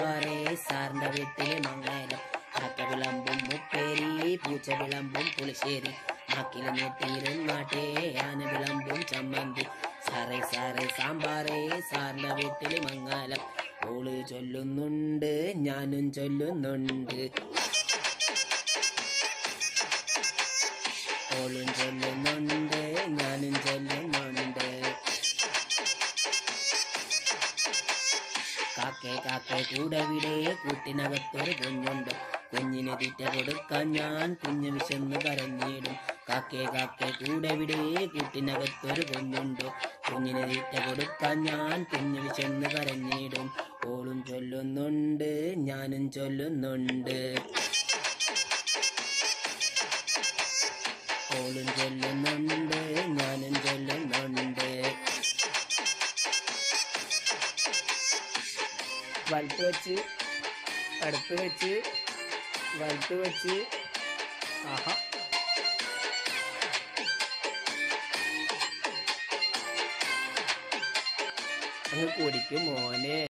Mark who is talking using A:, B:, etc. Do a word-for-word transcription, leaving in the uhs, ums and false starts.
A: സാമ്പാറേ സാറിന്റെ വീട്ടില് മംഗലം. കാക്ക വിളമ്പും മുപ്പേരി പൂച്ച വിളമ്പും പുളിശ്ശേരി. നാക്കില് നെറ്റിയിരുന്നാട്ടെ ആന വിളമ്പും ചമ്മന്തി. സാറേ സാറേ സാമ്പാറേ സാറിന്റെ വീട്ടില് മംഗലം. ഓള് ചൊല്ലുന്നുണ്ട് ഞാനും ചൊല്ലുന്നുണ്ട്. ഓളും ചൊല്ലുന്നുണ്ട് ഞാനും ചൊല്ലുന്നുണ്ട്. കാക്കേ കാക്കേ കൂടെ വിടെ കൂട്ടിനകത്തൊരു കുഞ്ഞുണ്ട്. കുഞ്ഞിന് തീറ്റ കൊടുക്കാൻ ഞാൻ കുഞ്ഞു വിശന്ന് കരഞ്ഞിടും. കാക്കേ കാക്കേ കൂടെ വിടെ കൂട്ടിനകത്തൊരു കുഞ്ഞുണ്ട്. കുഞ്ഞിന് തീറ്റ കൊടുക്കാൻ ഞാൻ കുഞ്ഞു വിശന്ന് കരഞ്ഞിടും. ഓളും ചൊല്ലുന്നുണ്ട് ഞാനും ചൊല്ലുന്നുണ്ട്. ഓളും ചൊല്ലുന്നുണ്ട് ഞാനും ചൊല്ലുന്നുണ്ട്. വലത്ത് വെച്ച് അടുത്ത് വെച്ച് വലത്ത് വെച്ച് ആഹാ അങ്ങ് കുടിക്കും മോനെ.